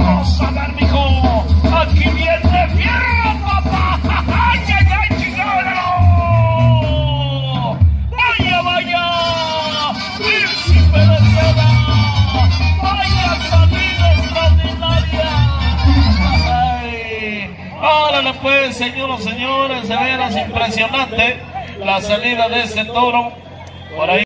Vamos a ver, mijo. Aquí viene fierro, papá. ¡Ay, ay, ay, chingado! ¡Vaya, vaya! ¡Príncipe de Seda! ¡Vaya salida extraordinaria! ¡Ay! Órale pues, señoras, señores, de veras impresionante la salida de ese toro. Por ahí.